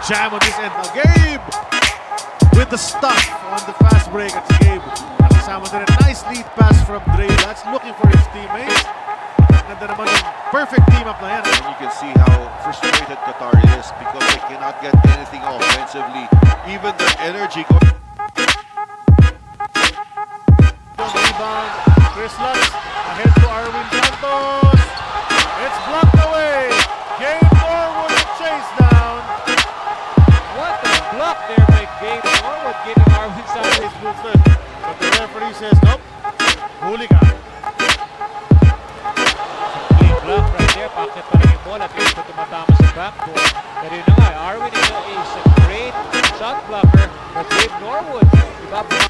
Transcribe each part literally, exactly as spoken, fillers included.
jam on this end. Now Gabe with the stuff on the fast break at Gabe. Nakasama din a nice lead pass from Dre. That's looking for his teammates. Ganda naman yung perfect team up na yan. And you can see how frustrated Qatar is because they cannot get anything offensively. Even their energy goes. Rebound. Chris Lutz ahead to Arwin Santos. It's blocked away. Gabe Norwood to chase down. What a block there by Gabe Norwood, giving Arwin Santos. But the referee says nope. Hooligan. Clean block right there. Bakit pa rin yung bola. Pero ito tumatama sa backboard. Pero yun na nga, Arwin is a great shot blocker. But Gabe Norwood, iba pa.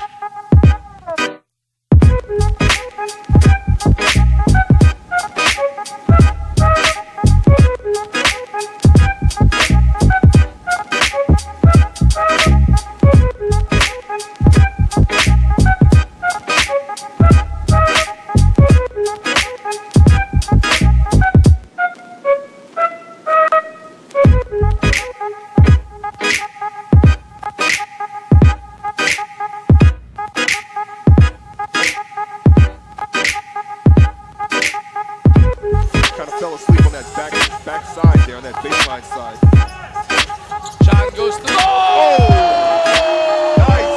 Fell asleep on that back back side there, on that baseline side. Shot goes through. Oh! Nice!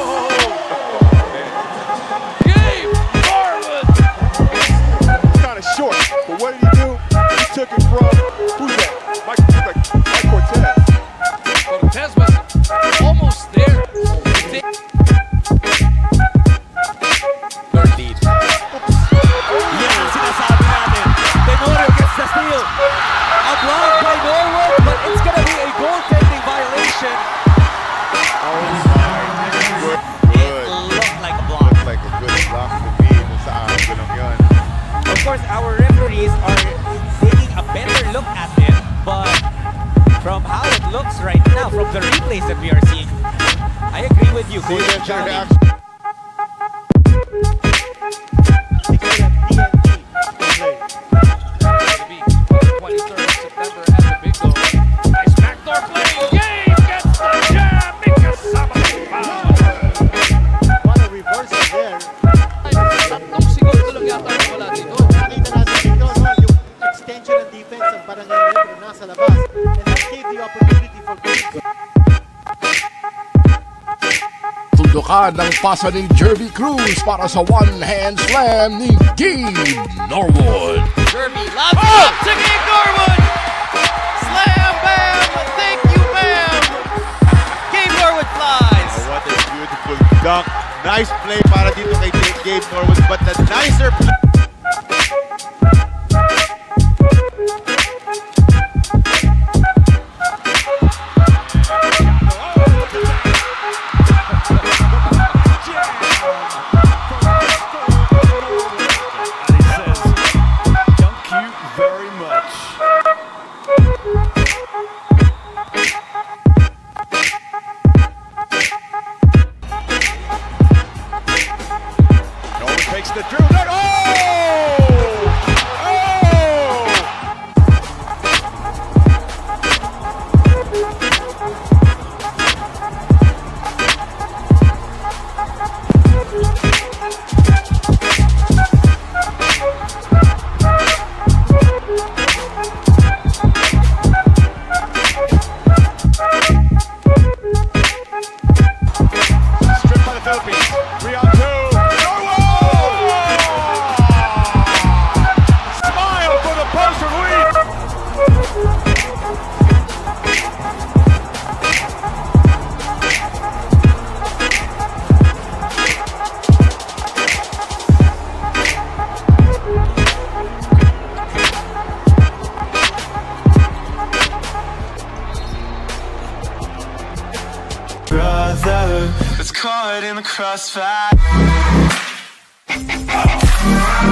Oh, Gabe Norwood! Kind of short, but what did he do? He took it from, who's that? Mike, like, Mike Cortez. Cortez was almost there. Third lead. Yan ang sinasabi natin. Tenorio gets the steal. A block by Norwood, but it's gonna be a goaltending violation. Oh, good. Good. It looked like a block. Looked like a good block to me. Saan ko lang yun. Of course, our referees are taking a better look at it, but from how it looks right now, from the replays that we are seeing, I agree with you, Coach Johnny. twenty-third of September at the Big Dome. Nice backdoor play. Gabe gets the jam. Mikasama foul. What a reversal there. Tatlong segundo lang yata ang wala dito. Nakita natin dito, no? Yung extension ng defense ng Barangay Negro nasa labas. And that gave the opportunity for Gabe. Tundukan ng pasa ni Jerby Cruz para sa one-hand slam ni Gabe Norwood. Jerby loves oh! it to Gabe Norwood. Slam, bam. Thank you, bam. Gabe Norwood flies. Oh, what a beautiful dunk. Nice play para dito kay Gabe Norwood, but the nicer play. Takes the Drew. Oh! Oh! Stripped by the Philippines. Three on two. Brother, it's caught in the crossfire.